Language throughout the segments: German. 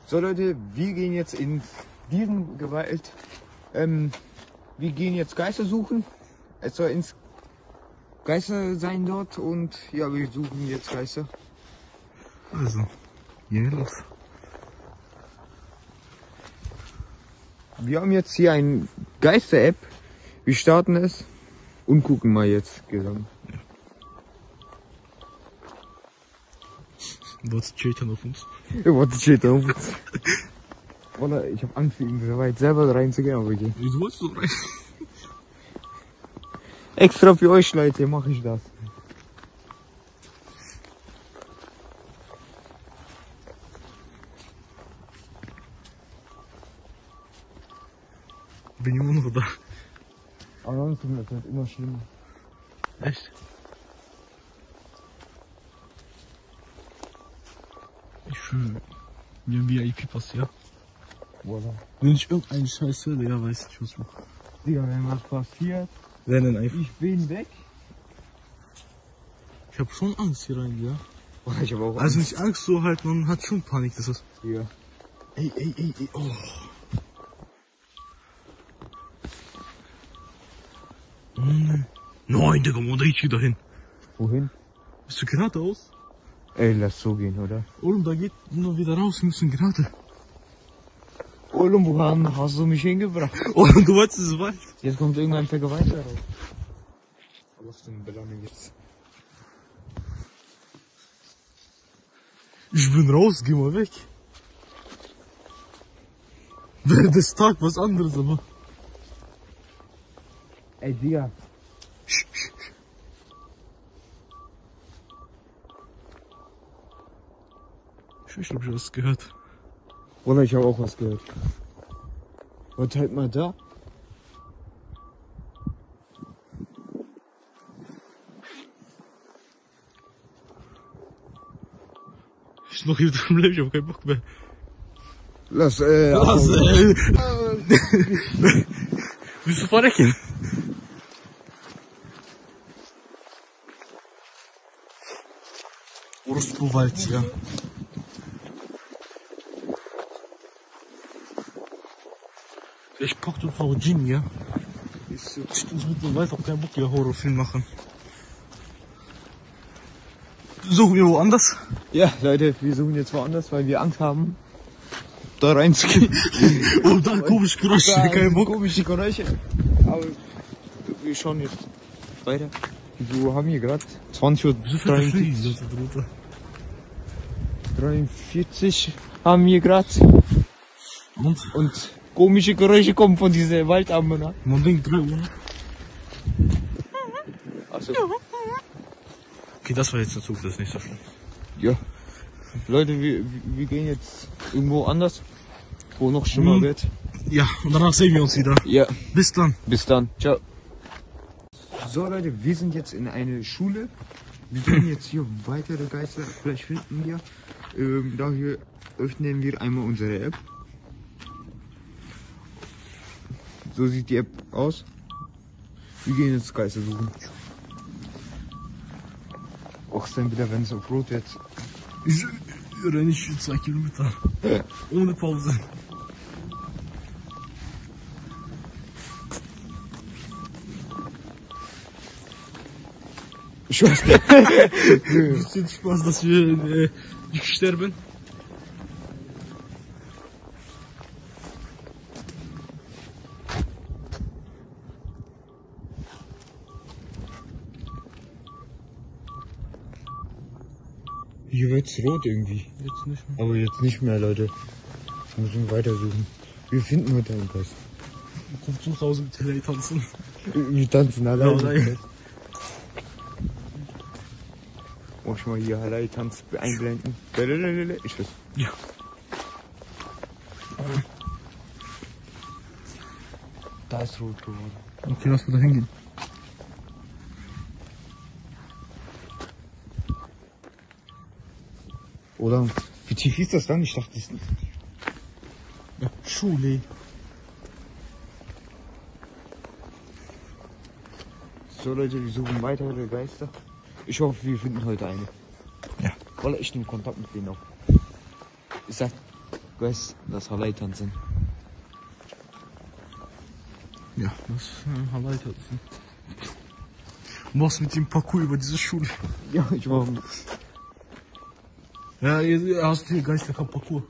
So Leute, wir gehen jetzt in diesen Gewalt. Wir gehen jetzt Geister suchen. Es soll ins Geister sein dort und ja, wir suchen jetzt Geister. Also, gehen wir los. Wir haben jetzt hier ein Geister-App. Wir starten es und gucken mal jetzt gesamt. Was steht denn auf uns? Was steht da auf uns? Oder ich habe Angst, irgendwie so weit selber reinzugehen, aber ich gehe. Wieso wolltest du rein? Extra für euch Leute mache ich das. Bin immer noch da. Ansonsten das wird immer schlimmer. Echt? Ich fühle mir ein VIP-Pass, ja? Voilà. Wenn ich irgendeinen Scheiß höre, ja, weiß ich, was ich mache. Digga, wenn was passiert, Rennen einfach. ich bin weg. Ich hab schon Angst hier rein, ja? Boah, ich habe auch Angst. Also nicht Angst, so halt, man hat schon Panik, das ist. Ja. Ey, oh. Nein, Digga, wo ich wieder hin? Wohin? Bist du geradeaus? Ey, lass so gehen, oder? Und da geht nur wieder raus, wir müssen gerade. Olum, wo hast du mich hingebracht? Oh, du wolltest es weit. Jetzt kommt irgendein Vergewaltiger raus. Was denn Belange jetzt? Ich bin raus, geh mal weg. Während des Tages was anderes, aber. Ey, Digga. Ich hab schon was gehört. Oder ich habe auch was gehört. Warte halt mal da. Ich noch hier drin bleiben, ich hab keinen Bock mehr. Lass, Willst du verrecken? Orospu-Wald, ja. Ich packt uns noch Genie, ja? Ich mit dem Wald auch keinen Bock, ja, Horrorfilm machen. Suchen wir woanders? Ja, Leute, wir suchen jetzt woanders, weil wir Angst haben, da reinzugehen. Und dann komische Geräusche, kein Bock. Komische Geräusche. Aber wir schauen jetzt weiter. Wir haben hier gerade 20:43 43 haben wir gerade. Und komische Geräusche kommen von dieser Waldammer. Man denkt 3 Uhr. Also, Okay, das war jetzt der Zug, das ist nicht so schlimm. ja. Leute, wir gehen jetzt irgendwo anders, wo noch schlimmer wird. Ja, und danach sehen wir uns wieder. Ja. Bis dann. Bis dann. Ciao. So Leute, wir sind jetzt in eine Schule. Wir suchen jetzt hier weitere Geister. Vielleicht finden wir. Dafür öffnen wir einmal unsere App. So sieht die App aus. Wir gehen jetzt Geister suchen. Och, ist denn wieder, wenn es auf Rot jetzt. Ich renne 2 Kilometer. Ohne Pause. Ich weiß Bisschen Spaß, dass wir nicht sterben. Hier wird's rot irgendwie. Jetzt nicht mehr. Aber jetzt nicht mehr, Leute. Wir müssen weitersuchen. Wir finden heute irgendwas. Komm zu Hause mit Helly tanzen. Wir tanzen alleine. nein. Muss ich mal hier Halai Tanz einblenden. Ich weiß. Ja. Da ist rot geworden. Okay, lass mal da hingehen. Oder? Wie tief ist das dann? Ich dachte, das ist nicht. Ja, Schule. So Leute, wir suchen weitere Geister. Ich hoffe, wir finden heute eine. Ja. Weil ich nehme Kontakt mit denen auf. Ich sag, Du weißt, dass Halai-Tanz sind. Ja, das erweitert. Du machst mit dem Parcours über diese Schule. Ja, ich mach. Ja, jetzt hast du hier geistiger Parcours.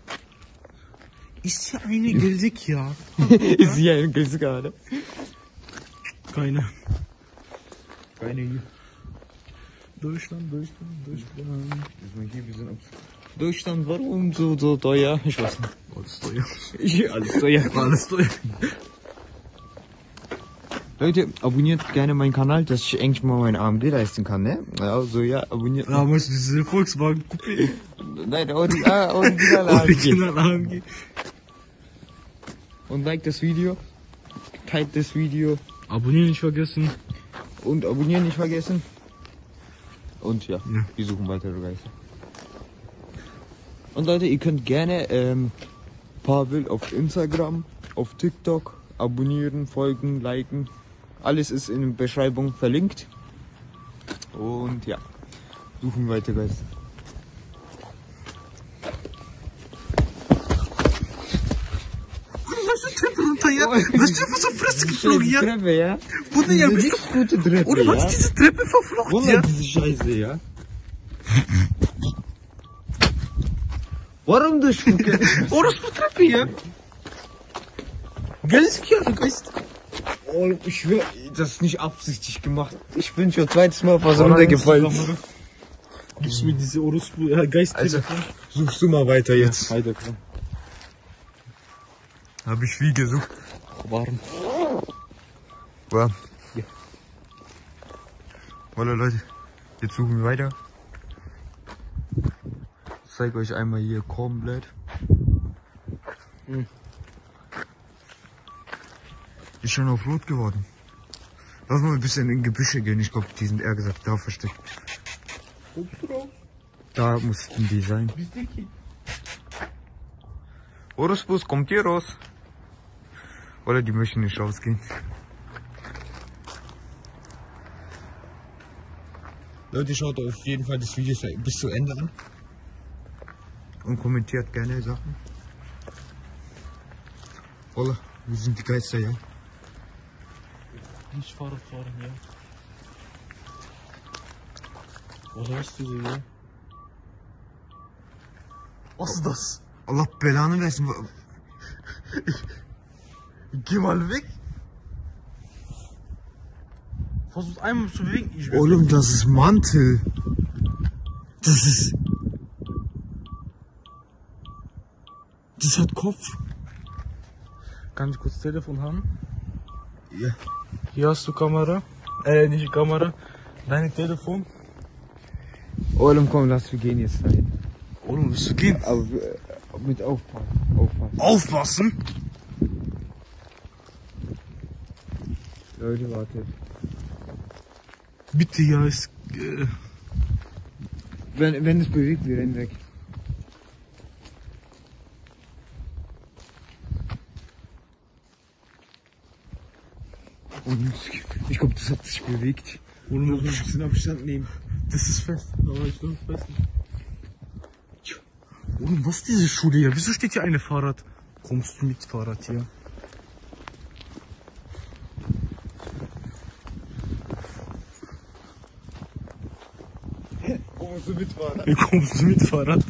Ist hier eine Geldik, ja? Ist hier ein Gesicht gerade? Keine. Keine hier. Deutschland. Deutschland, warum so teuer? Ich weiß nicht. Alles teuer. Alles teuer. Alles teuer. Leute, abonniert gerne meinen Kanal, dass ich endlich mal mein AMG leisten kann, ne? Also ja, abonniert. Ja, weißt du, diese Volkswagen Coupé. Nein, original AMG. Original AMG. Und like das Video, teilt das Video Abonnieren nicht vergessen. und abonnieren nicht vergessen. Und ja, Ja. wir suchen weitere Geister. Und Leute, ihr könnt gerne Pavel auf Instagram, auf TikTok abonnieren, folgen, liken. Alles ist in der Beschreibung verlinkt. Und ja, suchen weitere Geister. Was ist das für so Fresse geflogen hier? Treppe, ja? Bruder, ja, bist Nicht gute Treppe, du... Oder was ja? ist diese Treppe verflogen Wunder hier? diese Scheiße, ja? Warum du Spucke? Orospu Treppe hier. Geldik hier, Geist. Oh, ich schwör, das ist nicht absichtlich gemacht. Ich bin schon zweites Mal fast runtergefallen. Gibst du mir diese Orospu Geist-Telefon? Suchst du mal weiter jetzt. Weiter, komm. Hab ich wie gesucht. Warm. Warm. Ja. Hallo Leute, jetzt suchen wir weiter. Ich zeige euch einmal hier komplett. Ist schon auf Rot geworden. Lass mal ein bisschen in Gebüsche gehen. Ich glaube, die sind eher gesagt da versteckt. Da mussten die sein. Orospus, kommt hier raus. Oder die möchten nicht rausgehen. Leute, schaut auf jeden Fall das Video bis zu Ende an. Und kommentiert gerne Sachen. Holla, wo sind die Geister, ja? Nicht Fahrrad fahren, ja. Was hast du denn, ja? Was ist das? Allah belanı versin. Geh mal weg. Versuch einmal zu bewegen. Ich Oğlum, das ist Mantel. Das ist... Das hat Kopf. Kann ich kurz Telefon haben? Ja. Hier hast du Kamera. Nicht Kamera. Dein Telefon. Oğlum, komm, lass wir gehen jetzt dahin. Oğlum, willst du gehen? Aber mit aufpassen. Aufpassen? Leute, warte. Bitte, ja, ist... Wenn es bewegt, wir rennen weg. Und ich glaube, das hat sich bewegt. Oğlum, Ein bisschen Abstand nehmen. das ist fest. Aber ich glaube, fest. Oğlum, was ist diese Schule hier? Wieso steht hier eine Fahrrad? Kommst du mit Fahrrad hier? Kommst du mitfahren? Wie kommst du mit Fahrrad?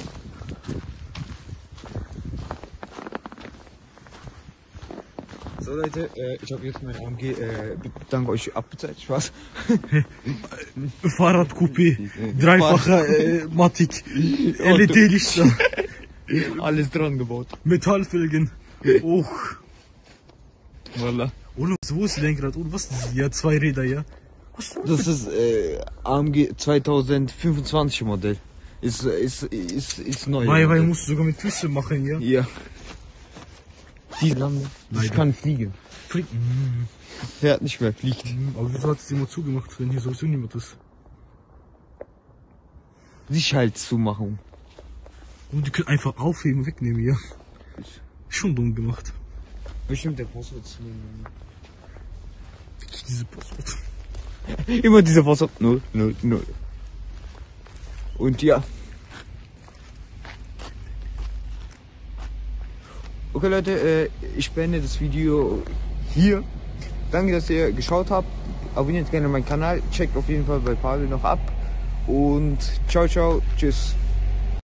So Leute, ich habe jetzt mein AMG, danke euch abbezahlt, Spaß. Fahrradcoupé, dreifacher Matic, LED-Lichter, Alles dran gebaut. Metallfelgen. Oh, Wallah. Oğlum, wo ist Lenkrad? Und was ist das? Ja, zwei Räder, ja. Das ist AMG 2025 Modell. Ist neu. Weil musst du sogar mit Füßen machen, ja. Ja. Die Lande. Das Leider. kann fliegen. Fährt nicht mehr, fliegt. Aber wieso hat es immer zugemacht, wenn hier sowieso niemand ist? Sicherheitszumachung. Und die können einfach aufheben, wegnehmen, ja. Schon dumm gemacht. Bestimmt der Boss wird's nehmen. Diese Postwort. Immer dieser Boss. 0, 0, 0. Und ja. Okay Leute, ich beende das Video hier. Danke, dass ihr geschaut habt. Abonniert gerne meinen Kanal. Checkt auf jeden Fall bei Pavel noch ab. Und ciao, ciao. Tschüss.